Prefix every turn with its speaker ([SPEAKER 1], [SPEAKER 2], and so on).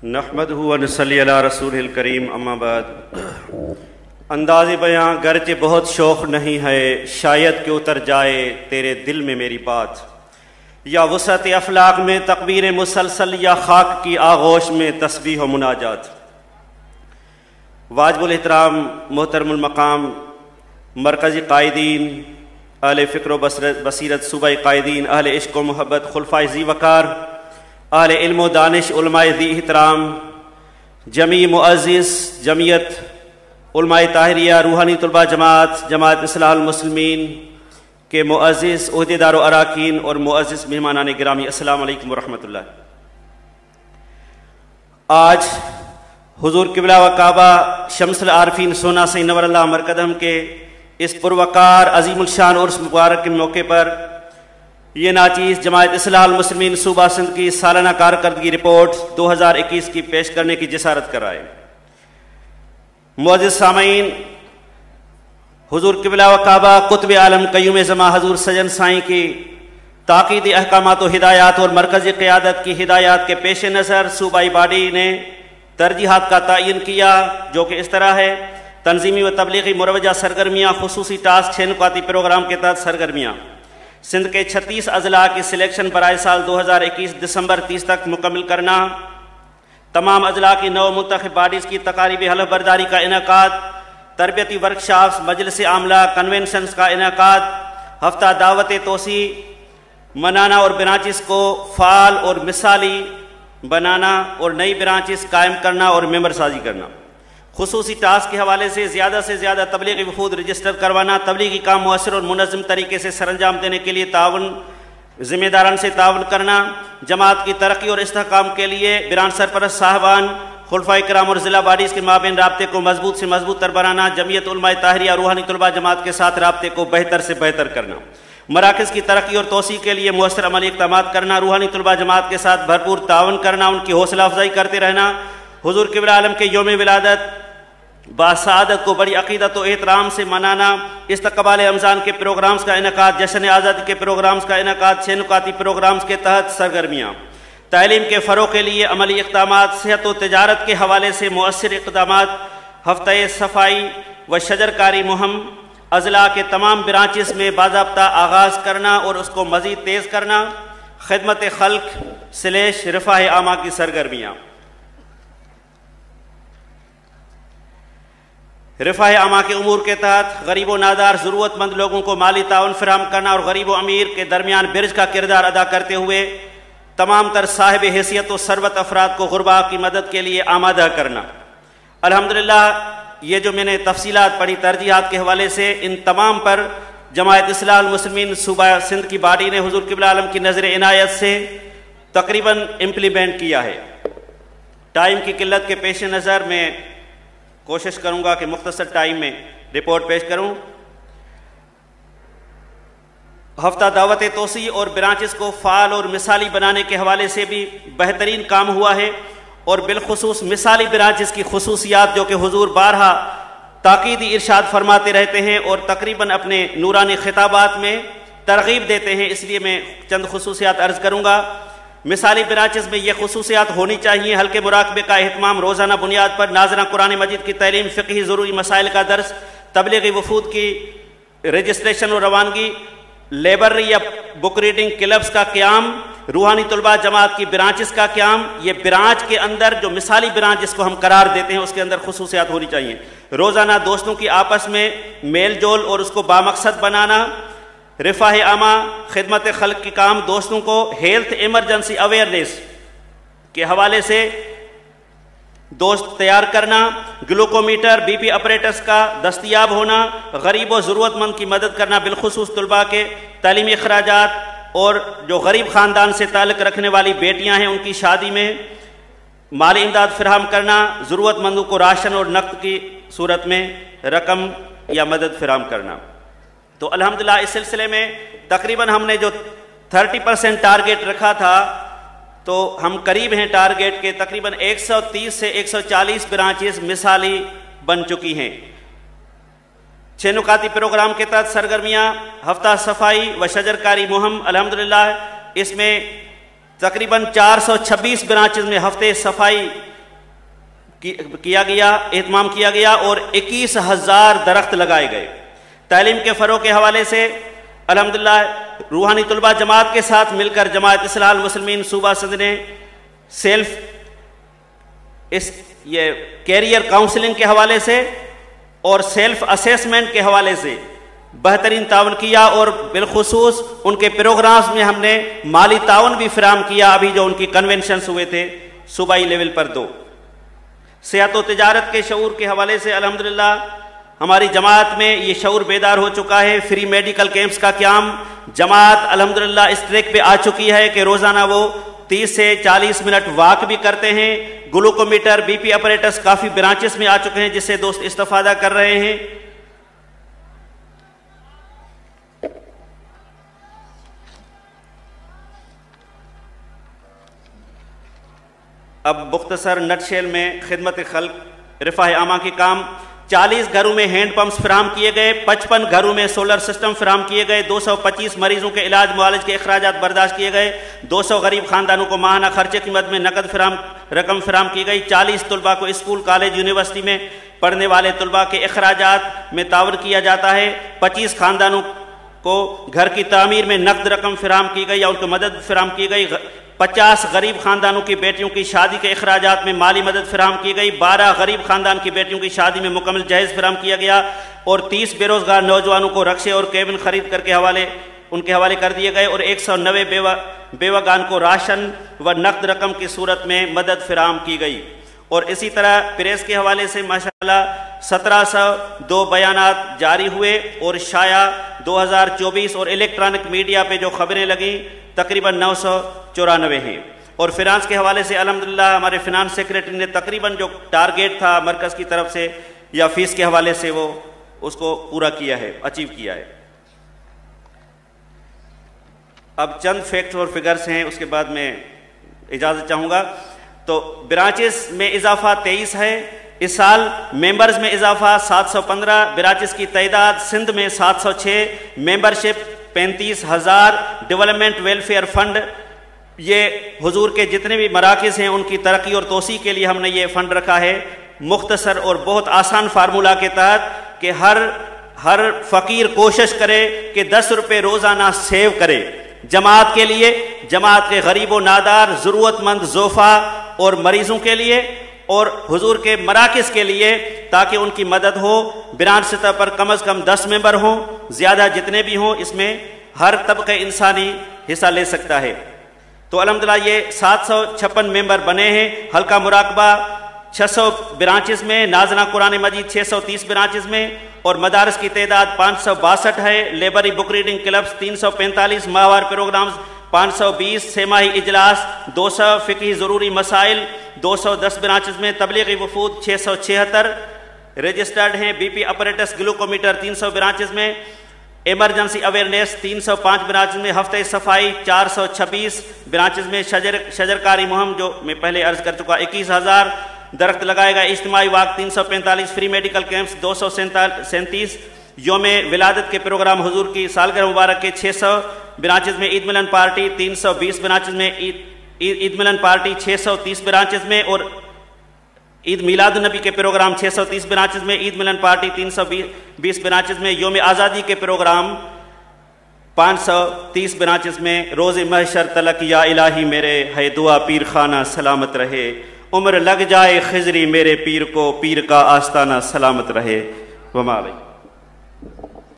[SPEAKER 1] نحمدہ و نصلی علی رسول الکریم اما بعد۔ انداز بیاں گرچہ بہت شوق نہیں ہے، شاید کہ اتر جائے تیرے دل میں میری بات، یا وسعت افلاق میں تکبیر مسلسل، یا خاک کی آغوش میں تسبیح و مناجات۔ واجب الاحترام محترم المقام مرکزی قائدین، اہل فکر و بصیرت صوبہ قائدین، اہل عشق و محبت، خلفائے ذی وقار، اہل علم و دانش، علماء ذی احترام، جمیع معزز جمعیت علماء طاہریہ، روحانی طلبہ جماعت، جماعت اصلاح المسلمین کے معزز عہدیدار و اراکین اور معزز مہمانان گرامی، السلام علیکم ورحمۃ اللہ۔ آج حضور قبلہ و کعبہ شمس العارفین سونا سی نور اللہ مرکزم کے اس پروقار عظیم الشان عرس مبارک کے موقع پر یہ ناچیز جماعت اصلاح المسلمین صوبہ سندھ کی سالانہ کارکردگی رپورٹ 2021 کی پیش کرنے کی جسارت کرائے۔ معزز سامعین، حضور قبلہ و کعبہ قطب عالم قیوم زماں حضور سجن سائیں کی تاکیدی احکامات و ہدایات اور مرکزی قیادت کی ہدایات کے پیش نظر صوبائی باڈی نے ترجیحات کا تعین کیا، جو کہ اس طرح ہے: تنظیمی و تبلیغی مروجہ سرگرمیاں، خصوصی ٹاسک 6 نکاتی پروگرام کے تحت سرگرمیاں سندھ کے 36 اضلاع کی سلیکشن برائے سال 2021 دسمبر 30 تک مکمل کرنا، تمام اضلاع کی 9 منتخب باڈیز کی تقاریب حلف برداری کا انعقاد، تربیتی ورکشاپس، مجلس عاملہ، کنونشنز کا انعقاد، ہفتہ دعوت توسیع منانا اور برانچز کو فعال اور مثالی بنانا اور نئی برانچز قائم کرنا اور ممبر سازی کرنا، خصوصی ٹاسک کے حوالے سے زیادہ تبلیغی وفود رجسٹر کروانا، تبلیغی کام مؤثر اور منظم طریقے سے سر انجام دینے کے لیے تعاون، ذمہ داران سے تعاون کرنا، جماعت کی ترقی اور استحکام کے لیے برانچ سرپرست صاحبان، خلفائے کرام اور ضلع باڈیز کے مابین رابطے کو مضبوط سے مضبوط تر بنانا، جمعیت علماء طاہریہ، روحانی طلبہ جماعت کے ساتھ رابطے کو بہتر سے بہتر کرنا، مراکز کی ترقی اور توسیع کے لیے مؤثر عملی اقدامات کرنا، روحانی طلبہ جماعت کے ساتھ بھرپور تعاون کرنا، ان کی حوصلہ افزائی کرتے رہنا، حضور قبلہ عالم کے یوم ولادت باسعادت کو بڑی عقیدت و احترام سے منانا، استقبال رمضان کے پروگرامز کا انعقاد، جشن آزادی کے پروگرامز کا انعقاد، 6 نکاتی پروگرامز کے تحت سرگرمیاں، تعلیم کے فروغ کے لیے عملی اقدامات، صحت و تجارت کے حوالے سے مؤثر اقدامات، ہفتہ صفائی و شجرکاری مہم، اضلاع کے تمام برانچز میں باضابطہ آغاز کرنا اور اس کو مزید تیز کرنا، خدمت خلق / رفاہ عامہ کی سرگرمیاں، رفاہ عامہ کے امور کے تحت غریب و نادار ضرورت مند لوگوں کو مالی تعاون فراہم کرنا اور غریب و امیر کے درمیان برج کا کردار ادا کرتے ہوئے تمام تر صاحب حیثیت و ثروت افراد کو غربا کی مدد کے لیے آمادہ کرنا۔ الحمدللہ یہ جو میں نے تفصیلات پڑھی ترجیحات کے حوالے سے، ان تمام پر جماعت اصلاح المسلمین صوبہ سندھ کی باڈی نے حضور قبلہ عالم کی نظر عنایت سے تقریباً امپلیمنٹ کیا ہے۔ ٹائم کی قلت کے پیش نظر میں کوشش کروں گا کہ مختصر ٹائم میں رپورٹ پیش کروں۔ ہفتہ دعوت توسیع اور برانچز کو فعال اور مثالی بنانے کے حوالے سے بھی بہترین کام ہوا ہے، اور بالخصوص مثالی برانچز کی خصوصیات جو کہ حضور بارہا تاکیدی ارشاد فرماتے رہتے ہیں اور تقریباً اپنے نورانی خطابات میں ترغیب دیتے ہیں، اس لیے میں چند خصوصیات عرض کروں گا۔ مثالی برانچز میں یہ خصوصیات ہونی چاہیے: ہلکے مراقبے کا اہتمام، روزانہ بنیاد پر ناظرہ قرآن مجید کی تعلیم، فقہی ضروری مسائل کا درس، تبلیغی وفود کی رجسٹریشن و روانگی، لائبریری یا بک ریڈنگ کلبز کا قیام، روحانی طلبہ جماعت کی برانچز کا قیام۔ یہ برانچ کے اندر جو مثالی برانچ جس کو ہم قرار دیتے ہیں، اس کے اندر خصوصیات ہونی چاہیے: روزانہ دوستوں کی آپس میں میل جول اور اس کو بامقصد بنانا، رفاہ عامہ، خدمت خلق کی کام، دوستوں کو ہیلتھ ایمرجنسی اویئرنیس کے حوالے سے دوست تیار کرنا، گلوکومیٹر، بی پی اپریٹس کا دستیاب ہونا، غریب و ضرورت مند کی مدد کرنا، بالخصوص طلباء کے تعلیمی اخراجات، اور جو غریب خاندان سے تعلق رکھنے والی بیٹیاں ہیں ان کی شادی میں مالی امداد فراہم کرنا، ضرورت مندوں کو راشن اور نقد کی صورت میں رقم یا مدد فراہم کرنا۔ تو الحمدللہ اس سلسلے میں تقریباً ہم نے جو 30% ٹارگیٹ رکھا تھا، تو ہم قریب ہیں ٹارگیٹ کے، تقریباً 130 سے 140 برانچز مثالی بن چکی ہیں۔ 6 نکاتی پروگرام کے تحت سرگرمیاں، ہفتہ صفائی و شجرکاری مہم، الحمدللہ اس میں تقریباً 426 برانچز میں ہفتے صفائی کیا گیا، اہتمام کیا گیا اور 21,000 درخت لگائے گئے۔ تعلیم کے فروغ کے حوالے سے الحمدللہ روحانی طلبہ جماعت کے ساتھ مل کر جماعت اصلاح المسلمین صوبہ سندھ نے یہ کیریئر کاؤنسلنگ کے حوالے سے اور سیلف اسیسمنٹ کے حوالے سے بہترین تعاون کیا، اور بالخصوص ان کے پروگرامز میں ہم نے مالی تعاون بھی فراہم کیا۔ ابھی جو ان کی کنونشنز ہوئے تھے صوبائی لیول پر 2 صحت و تجارت کے شعور کے حوالے سے الحمدللہ ہماری جماعت میں یہ شعور بیدار ہو چکا ہے۔ فری میڈیکل کیمپس کا قیام جماعت الحمدللہ اس ٹریک پہ آ چکی ہے کہ روزانہ وہ 30 سے 40 منٹ واک بھی کرتے ہیں۔ گلوکومیٹر، بی پی اپریٹس کافی برانچز میں آ چکے ہیں جس سے دوست استفادہ کر رہے ہیں۔ اب مختصر نٹ شیل میں خدمت خلق رفاہ عامہ کے کام، 40 گھروں میں ہینڈ پمپس فراہم کیے گئے، 55 گھروں میں سولر سسٹم فراہم کیے گئے، 225 مریضوں کے علاج معالج کے اخراجات برداشت کیے گئے، 200 غریب خاندانوں کو ماہانہ خرچے کی مد میں نقد رقم فراہم کی گئی، 40 طلباء کو اسکول کالج یونیورسٹی میں پڑھنے والے طلباء کے اخراجات میں تعاون کیا جاتا ہے، 25 خاندانوں کو گھر کی تعمیر میں نقد رقم فراہم کی گئی یا ان کو مدد فراہم کی گئی، 50 غریب خاندانوں کی بیٹیوں کی شادی کے اخراجات میں مالی مدد فراہم کی گئی، 12 غریب خاندان کی بیٹیوں کی شادی میں مکمل جہیز فراہم کیا گیا، اور 30 بے روزگار نوجوانوں کو رکشے اور کیبن خرید کر کے ان کے حوالے کر دیے گئے، اور 190 بیوگان کو راشن و نقد رقم کی صورت میں مدد فراہم کی گئی۔ اور اسی طرح پریس کے حوالے سے ماشاءاللہ 1702 بیانات جاری ہوئے اور شائع 2024، اور الیکٹرانک میڈیا پہ جو خبریں لگیں تقریباً 994 ہیں۔ اور فنانس کے حوالے سے الحمدللہ ہمارے فنانس سیکریٹری نے تقریباً جو ٹارگیٹ تھا مرکز کی طرف سے یا فیس کے حوالے سے وہ اس کو پورا کیا ہے، اچیو کیا ہے۔ اب چند فیکٹس اور فگرز ہیں، اس کے بعد میں اجازت چاہوں گا۔ تو برانچز میں اضافہ 23 ہے، اس سال ممبرز میں اضافہ 715، برانچز کی تعداد سندھ میں 706، ممبرشپ 35,000، ڈیولپمنٹ ویلفیئر فنڈ، یہ حضور کے جتنے بھی مراکز ہیں ان کی ترقی اور توسیع کے لیے ہم نے یہ فنڈ رکھا ہے، مختصر اور بہت آسان فارمولہ کے تحت کہ ہر فقیر کوشش کرے کہ 10 روپے روزانہ سیو کرے جماعت کے لیے، جماعت کے غریب و نادار، ضرورت مند زوفا اور مریضوں کے لیے اور حضور کے مراکز کے لیے، تاکہ ان کی مدد ہو۔ برانچ سطح پر کم از کم 10 ممبر ہوں، زیادہ جتنے بھی ہوں، اس میں ہر طبقہ انسانی حصہ لے سکتا ہے۔ تو الحمدللہ یہ 756 ممبر بنے ہیں۔ حلقہ مراقبہ 600 برانچز میں، نازنہ قرآن مجید 630 برانچز میں، اور مدارس کی تعداد 562 ہے۔ لیبری بک ریڈنگ کلبز 345، ماہوار پروگرامز 520، سہ ماہی اجلاس 200، فقہی ضروری مسائل 210 برانچز میں، تبلیغی وفود 676 رجسٹرڈ ہیں، B P apparatus glucometer 300 branches میں، ایمرجنسی اویئرنیس 305 برانچز میں، ہفتہ صفائی 426 برانچز میں، شجرکاری مہم جو میں پہلے عرض کر چکا 21,000 درخت لگائے گا، اجتماعی واک 345، فری میڈیکل کیمپس 237، یوم ولادت کے پروگرام حضور کی سالگرہ مبارک کے 600 برانچز میں، عید ملن پارٹی 320 برانچز میں، عید ملن پارٹی 630 برانچز میں، اور عید میلاد النبی کے پروگرام 630 برانچز میں، عید ملن پارٹی 320 برانچز میں، یوم آزادی کے پروگرام 530 برانچز میں، روز محشر تلک یا الہی میرے ہے دعا پیر خانہ سلامت رہے، عمر لگ جائے خضری میرے پیر کو، پیر کا آستانہ سلامت رہے۔ وما علیکم۔